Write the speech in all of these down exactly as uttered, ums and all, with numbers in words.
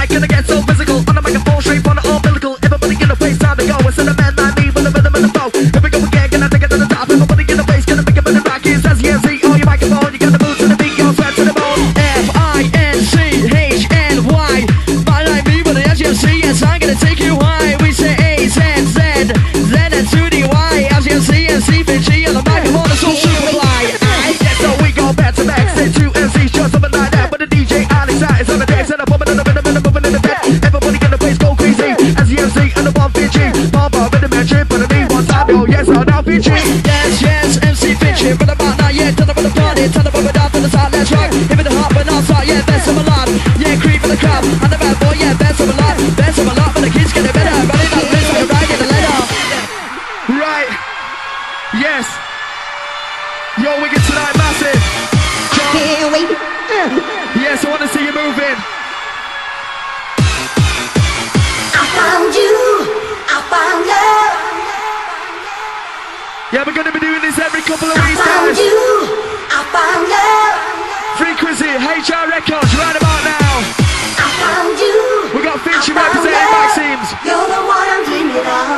mic and I get so physical. On the microphone, straight from the umbilical. Everybody in the face, time to go. Instead of man like me with the rhythm and the flow. Here we go again, gonna take it to the top. Everybody in the face, gonna make it with the rock. It says E N C on your microphone. You gotta move to the beat, your sweat to the bone. F I N C H N Y. My like me with the S U C. Yes, I'm gonna take you high. We say A, Z, Z, Z, and two D Y. S U C, N C, Vinci, and the microphone is so super fly. Yeah, so we go back to back. Say two M Cs, just something like that. But the D J Alex is on the deck. Set up, moving in the rhythm, and the moving in the back. Everybody in the place go crazy. S U C and the one Vinci. Papa, rhythm and trip, but the knee one time. Oh, yes, oh, now Vinci. Yes, yes, M C Vinci. But about now, yeah, turn up on the party. Turn up on the down to the side, let's rock. Hit with the hop and outside, yeah, best of a lot. Yeah, creep in the crowd. And the bad boy, yeah, best of a lot. Best of a lot, but the kids get it better. Running up, wrist, like a ride in the letter. Right. Yes. Yo, wicked tonight, massive. John. Can't wait. Yes, I want to see you moving. I found you. I found love. Yeah, we're going to be doing this every couple of I weeks, found guys. you. I found love. Frequency, H R Records, right about now. I found you. We got Vinci I found representing love. Maxims. You're the one I'm dreaming of.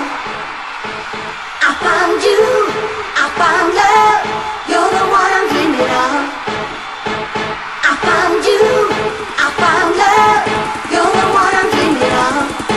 I found you. I found love. You're the one I'm dreaming of. I found you. I found love. You're the one I'm dreaming of.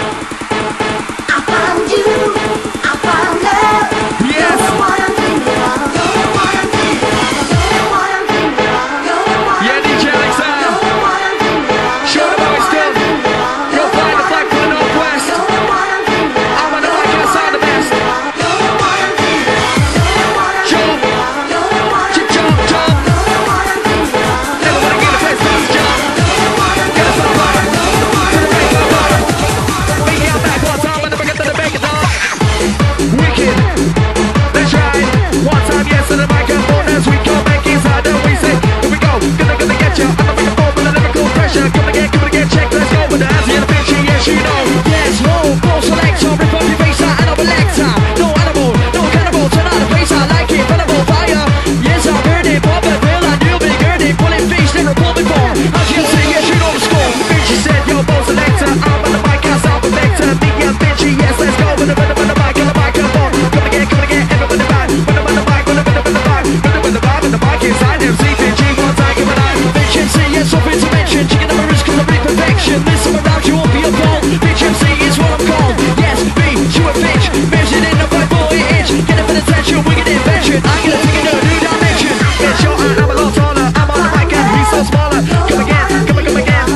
I found you. I found love. Yes. You're the one I'm dreaming of. You're the one I'm dreaming of. You're the one I'm dreaming of. You're the one. Yeah, D J Alexa. You're the one I'm dreaming of. Show them how it's done. Go fly the flag for the Northwest. You're the one I'm dreaming of. I want to like outside the best. You're the one I'm dreaming of. You're the one I'm Jump. dreaming of. You're the one I'm Jump, jump, jump. You're the one I'm dreaming of. Everybody get a face, let's jump. Get us on fire. To the break of dawn. We get back one time and then we get to the break of dawn. Wicked. Let's try. One time, yes, to the microphone as we come back inside. And we say, here we go. Gonna, gonna get you. I'm gonna microphone with a lyrical pressure. Come again, come again, check. Let's go with the hands in the Vinci. Yes, you know. Yes, no, full selector. Rip up your face out and I'm a lector. No animal, no cannibal. Turn out the face out like it. Incredible fire. Yes, I've heard it. Pop it, Bill, I knew big heard it. Pulling fish, never pulled before. As you say, yes, you know the score. Vinci said, yo, full selector. I'm on the mic, I sound perfector. Me and Vinci, yes, let's go with the rhythm and the mic and the microphone. Come again, come again, everybody back. With the with the mic, with the with the with the mic. With the with the vibe, with the mic inside. M C, Vinci, one time, give it out. Vinci M C, yes, something to mention. Chicken number is cause I read perfection. Listen around, you won't be alone. Vinci M C is what I'm called. Yes, me, you a bitch. Measured in a five forty inch. Get up for the tension, wicked invention. I'm gonna take it to a new dimension. Get your eye, I'm a lot taller. I'm on the mic and he's so smaller. Come again, come again, come again.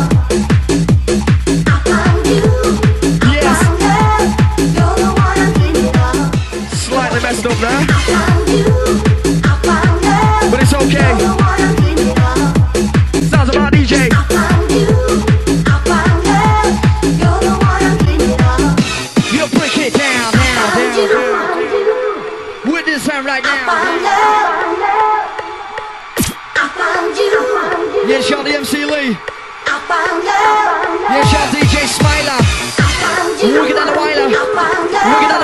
I found you. I Yes. found love. You're the one I'm dreaming of. Slightly messed up there, I found you. I found love. but it's okay. You're the one I'm dreaming of. Sounds about D J. I found you. I found love. You're the one I'm dreaming of. You break it down, down, Found you. down. With this hand right now. Found love. I found you. Yes, y'all, the M C Lee. I found love. Yes, y'all, D J Smiler. I found you. Wicked and the Weiler. I found love. Wicked and